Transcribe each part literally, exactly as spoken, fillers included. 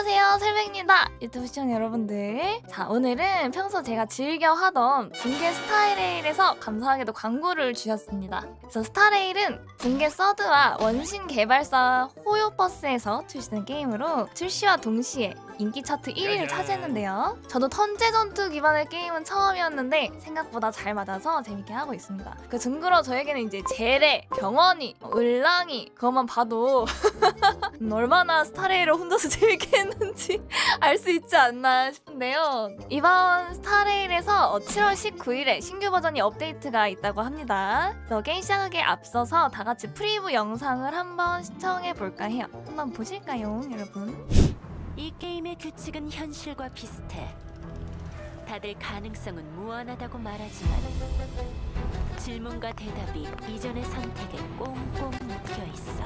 안녕하세요, 설백입니다. 유튜브 시청자 여러분들. 자, 오늘은 평소 제가 즐겨 하던 붕괴 스타레일에서 감사하게도 광고를 주셨습니다. 그래서 스타레일은 붕괴 서드와 원신 개발사 호요버스에서 출시된 게임으로 출시와 동시에 인기 차트 일 위를 차지했는데요. 저도 턴제 전투 기반의 게임은 처음이었는데 생각보다 잘 맞아서 재밌게 하고 있습니다. 그 증거로 저에게는 이제 제레, 경원이, 을랑이 그것만 봐도 얼마나 스타레일을 혼자서 재밌게 했는지 알 수 있지 않나 싶은데요. 이번 스타레일에서 칠월 십구일에 신규 버전이 업데이트가 있다고 합니다. 그래서 게임 시작하기에 앞서서 다 같이 프리뷰 영상을 한번 시청해볼까 해요. 한번 보실까요, 여러분? 이 게임의 규칙은 현실과 비슷해. 다들 가능성은 무한하다고 말하지만 질문과 대답이 이전의 선택에 꽁꽁 묶여 있어.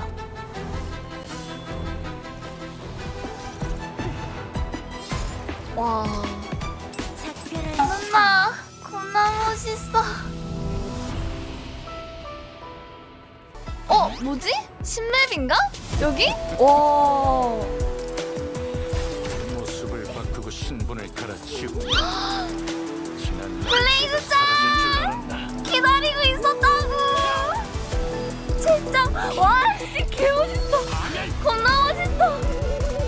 와, 작별할 엄마, 겁나 멋있어. 어, 뭐지? 신맵인가? 여기? 와. 모습을 바꾸고 신분을 갈아치우고 블레이즈짱! 기다리고 있었다고! 진짜 와, 씨, 개멋있어. 겁나 멋있어.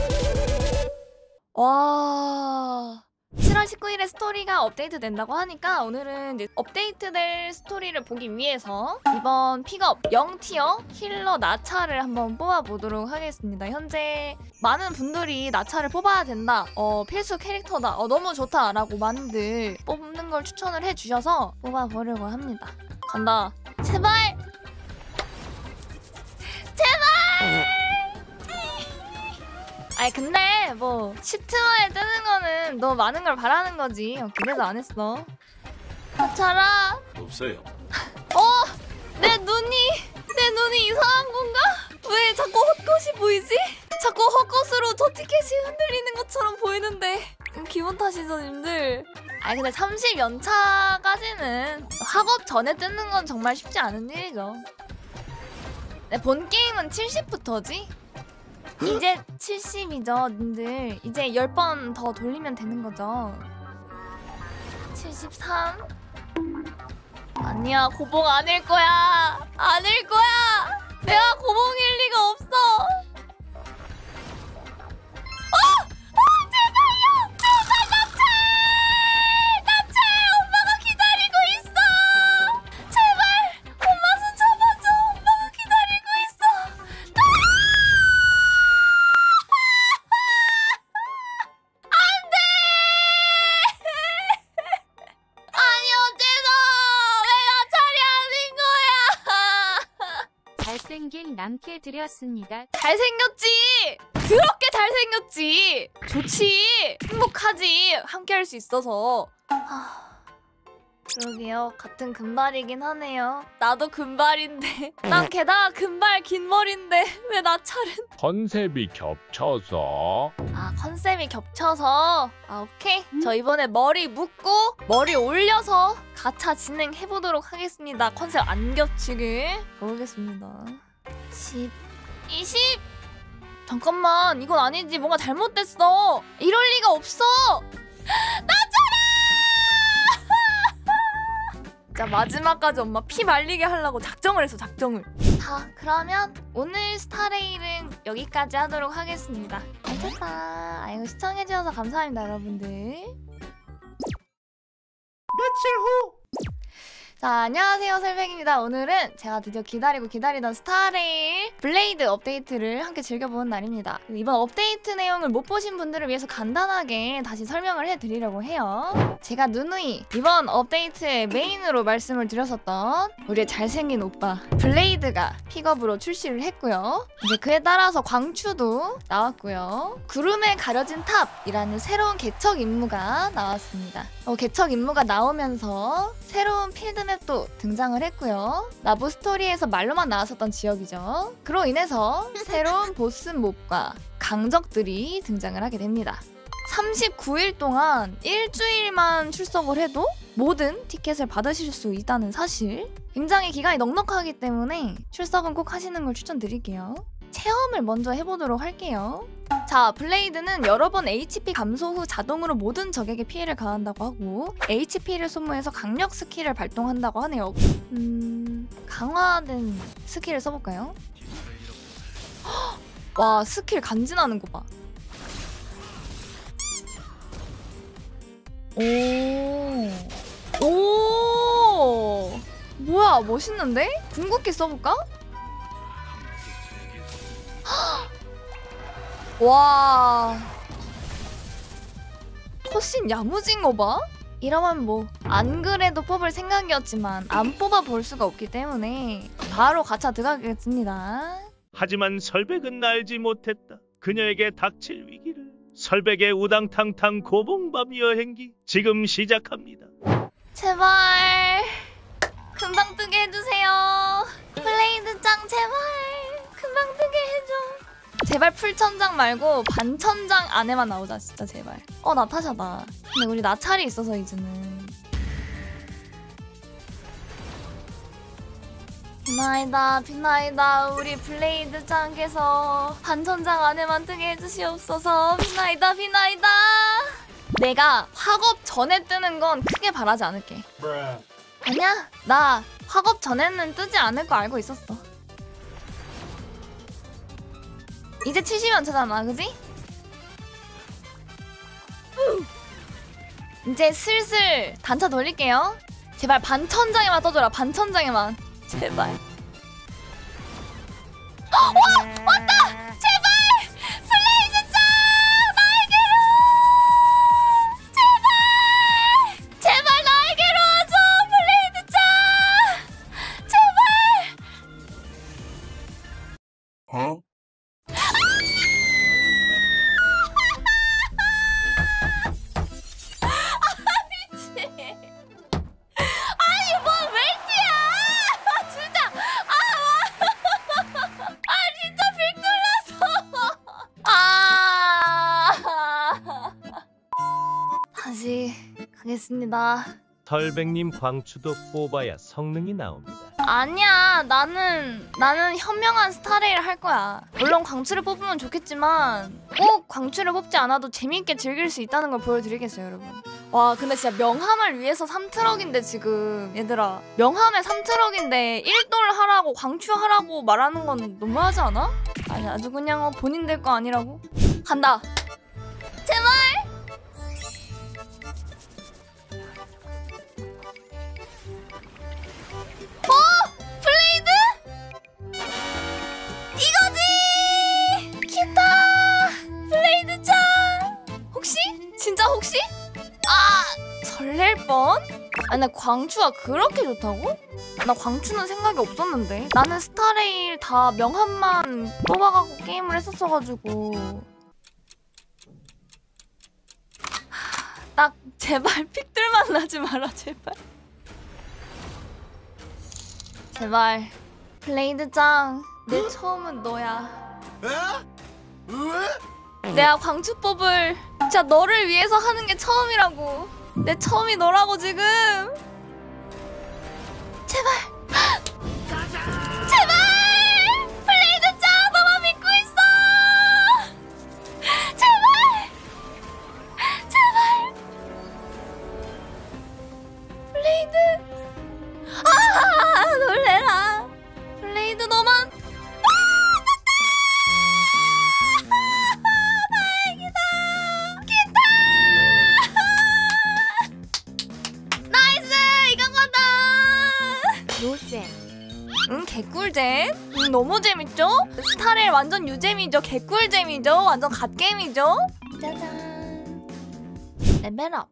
와, 칠월 십구일에 스토리가 업데이트 된다고 하니까 오늘은 이제 업데이트될 스토리를 보기 위해서 이번 픽업 영 티어 힐러 나차를 한번 뽑아보도록 하겠습니다. 현재 많은 분들이 나차를 뽑아야 된다, 어, 필수 캐릭터다, 어, 너무 좋다 라고 많이들 뽑는 걸 추천을 해주셔서 뽑아보려고 합니다. 간다. 제발! 제발! 아니 근데 뭐 시트화에 뜨는 거는 너무 많은 걸 바라는 거지. 어, 기대도 안 했어. 나차라. 없어요. 어! 내 눈이 내 눈이 이상한 건가? 왜 자꾸 헛것이 보이지? 자꾸 헛것으로 저 티켓이 흔들리는 것처럼 보이는데 음, 기분 탓이죠, 님들. 아니 근데 삼십 연차까지는 학업 전에 뜨는 건 정말 쉽지 않은 일이죠. 네, 본 게임은 칠십부터지? 이제 칠십이죠, 님들. 이제 십 번 더 돌리면 되는 거죠. 칠십삼? 아니야, 고봉 아닐 거야. 아닐 거야. 내가 고봉일 리가 없어. 어! 어! 제발요! 제발 나체! 나체! 엄마가 기다리고 있어! 제발! 엄마 손 잡아줘. 엄마가 기다리고 있어. 잘생긴 남캐 드렸습니다. 잘생겼지! 더럽게 잘생겼지! 좋지! 행복하지! 함께 할 수 있어서. 하... 그러게요. 같은 금발이긴 하네요. 나도 금발인데. 난 게다가 금발 긴 머리인데 왜 나차는? 컨셉이 겹쳐서. 아, 컨셉이 겹쳐서. 아, 오케이. 저 이번에 머리 묶고 머리 올려서 가차 진행해보도록 하겠습니다. 컨셉 안 겹치게 가보겠습니다. 십, 이십! 잠깐만, 이건 아니지. 뭔가 잘못됐어. 이럴 리가 없어. 나차라! 자, 마지막까지 엄마 피 말리게 하려고 작정을 했어, 작정을. 자, 그러면 오늘 스타레일은 여기까지 하도록 하겠습니다. 괜찮다. 아이고, 시청해주셔서 감사합니다, 여러분들. 며칠 후 자, 안녕하세요, 설백입니다. 오늘은 제가 드디어 기다리고 기다리던 스타레일 블레이드 업데이트를 함께 즐겨보는 날입니다. 이번 업데이트 내용을 못 보신 분들을 위해서 간단하게 다시 설명을 해드리려고 해요. 제가 누누이 이번 업데이트의 메인으로 말씀을 드렸었던 우리의 잘생긴 오빠 블레이드가 픽업으로 출시를 했고요. 이제 그에 따라서 광추도 나왔고요. 구름에 가려진 탑이라는 새로운 개척 임무가 나왔습니다. 어, 개척 임무가 나오면서 새로운 필드맵도 등장을 했고요. 라브 스토리에서 말로만 나왔었던 지역이죠. 그로 인해서 새로운 보스 몹과 강적들이 등장을 하게 됩니다. 삼십구일 동안 일주일만 출석을 해도 모든 티켓을 받으실 수 있다는 사실. 굉장히 기간이 넉넉하기 때문에 출석은 꼭 하시는 걸 추천드릴게요. 체험을 먼저 해보도록 할게요. 자, 블레이드는 여러 번 에이치피 감소 후 자동으로 모든 적에게 피해를 가한다고 하고 에이치피를 소모해서 강력 스킬을 발동한다고 하네요. 음... 강화된 스킬을 써볼까요? 헉! 와, 스킬 간지나는 거 봐. 오... 오... 뭐야, 멋있는데? 궁극기 써볼까? 와, 훨씬 야무진 거 봐? 이러면 뭐 안 그래도 뽑을 생각이었지만 안 뽑아 볼 수가 없기 때문에 바로 가차 들어가겠습니다. 하지만 설백은 알지 못했다. 그녀에게 닥칠 위기를. 설백의 우당탕탕 고봉밥 여행기 지금 시작합니다. 제발 금방 뜨게 해주세요. 블레이드 짱 제발 금방 뜨게 해줘. 제발 풀천장 말고 반천장 안에만 나오자 진짜 제발. 어, 나타샤다. 근데 우리 나찰이 있어서 이제는. 비나이다 비나이다 우리 블레이드 짱께서 반천장 안에만 뜨게 해주시옵소서. 비나이다 비나이다. 내가 학업 전에 뜨는 건 크게 바라지 않을게. 아니야, 나 학업 전에는 뜨지 않을 거 알고 있었어. 이제 칠십 연차잖아, 그지? 이제 슬슬 단차 돌릴게요. 제발 반천장에만 떠줘라, 반천장에만. 제발. 와! 왔다! 제발! 블레이드 짱! 나에게로! 제발! 제발 나에게로 와줘! 블레이드 짱! 제발! 어? 아니 뭐 웰트야! 진짜! 아, 아 진짜 빅 놀랐어! 아 다시 가겠습니다. 설백님 광추도 뽑아야 성능이 나옵니다. 아니야, 나는 나는 현명한 스타레일 할 거야. 물론 광추를 뽑으면 좋겠지만 꼭 광추를 뽑지 않아도 재밌게 즐길 수 있다는 걸 보여드리겠어요, 여러분. 와, 근데 진짜 명함을 위해서 삼 트럭인데 지금 얘들아, 명함에 삼 트럭인데 일 돌 하라고 광추 하라고 말하는 건 너무하지 않아? 아니, 아주 그냥 어, 본인들 거 아니라고? 간다. 제발. 어? 블레이드? 이거지! 기타! 블레이드 짱! 혹시? 진짜 혹시? 아! 설렐 뻔? 아니, 나 광추가 그렇게 좋다고? 나 광추는 생각이 없었는데. 나는 스타레일 다 명함만 뽑아갖고 게임을 했었어가지고. 딱 제발 픽들만 나지 마라, 제발. 제발. 블레이드 짱, 내 처음은 너야. 내가 광추 뽑을 진짜 너를 위해서 하는 게 처음이라고. 내 처음이 너라고 지금. 제발. 제발. 블레이드 짱, 너만 믿고 있어. 제발. 제발. 블레이드. 아, 놀래라. 블레이드 너만. 노잼. 응, 개꿀잼. 응, 너무 재밌죠? 스타레일 완전 유잼이죠. 개꿀잼이죠. 완전 갓게임이죠. 짜잔. 레벨업.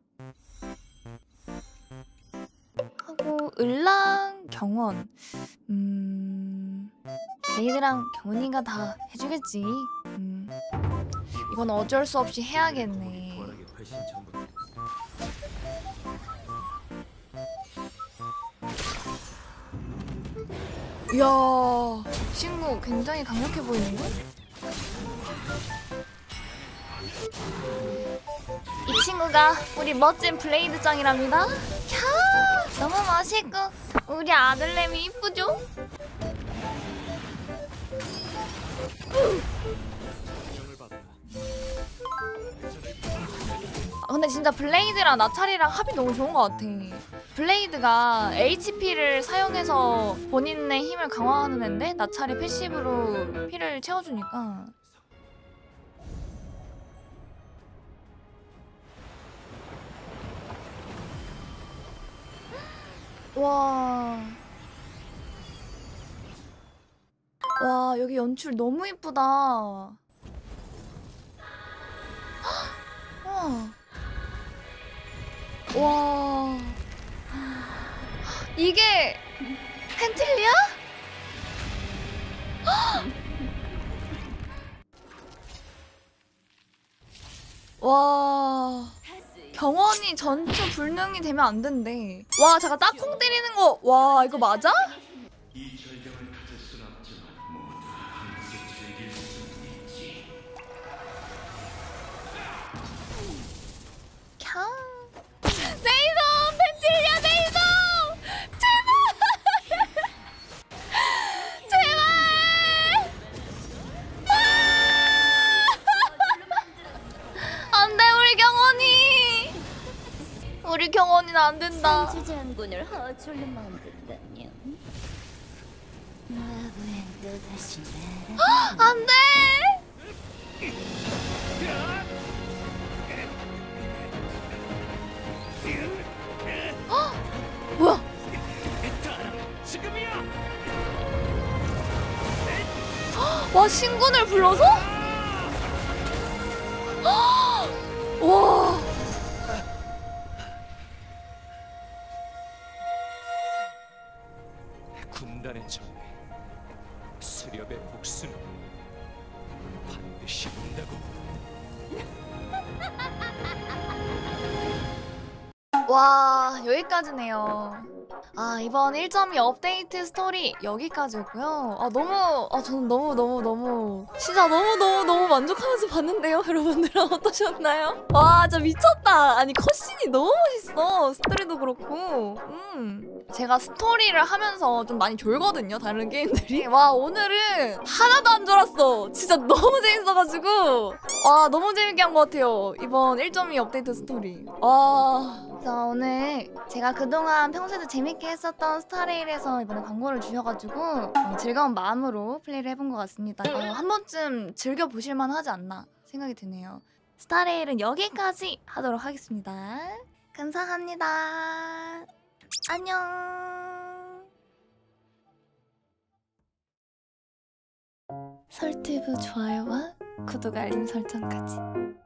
하고 을랑 경원. 음... 레이드랑 경원이가 다 해주겠지. 음... 이건 어쩔 수 없이 해야겠네. 이야, 친구 굉장히 강력해 보이는걸? 이 친구가 우리 멋진 블레이드 짱이랍니다. 캬, 너무 멋있고 우리 아들내미 이쁘죠? 아, 근데 진짜 블레이드랑 나찰이랑 합이 너무 좋은 것 같아. 블레이드가 에이치피를 사용해서 본인의 힘을 강화하는 앤데 나찰이 패시브로 피를 채워주니까. 와. 와, 여기 연출 너무 이쁘다. 와. 와. 이게 펜틀리야? 와. 경원이 전투 불능이 되면 안 된대. 와, 잠깐 딱콩 때리는 거. 와, 이거 맞아? 이 절경을 가질 순 없지만 모두 함께 즐길 수 있지. 캬. 네이섬! 펜틸리아 네이섬! 제발! 제발! 아! 안 돼, 우리 경원이! 우리 경원이는 안 된다. 산주 장군을 허졸로 만든다뇨. 나부엔 또다시 나라. 안 돼! 헉! 뭐야? 지금이야. 헉! 와, 신군을 불러서? 헉! 와. 군단의 정리, 수렵의 복수는 반드시 온다고. 와, 여기까지네요. 아, 이번 일 점 이 업데이트 스토리 여기까지였고요. 아, 너무, 아, 저는 너무, 너무, 너무, 진짜 너무, 너무, 너무 만족하면서 봤는데요, 여러분들은 어떠셨나요? 와, 진짜 미쳤다. 아니, 컷신이 너무 멋있어. 스토리도 그렇고. 음. 제가 스토리를 하면서 좀 많이 졸거든요, 다른 게임들이. 와, 오늘은 하나도 안 졸았어. 진짜 너무 재밌어가지고. 와, 너무 재밌게 한 것 같아요. 이번 일 점 이 업데이트 스토리. 와. 그래서 오늘 제가 그동안 평소에도 재밌게 했었던 스타레일에서 이번에 광고를 주셔가지고 어, 즐거운 마음으로 플레이를 해본 것 같습니다. 어, 한 번쯤 즐겨보실만 하지 않나 생각이 드네요. 스타레일은 여기까지 하도록 하겠습니다. 감사합니다. 안녕. 설티브 좋아요와 구독 알림 설정까지.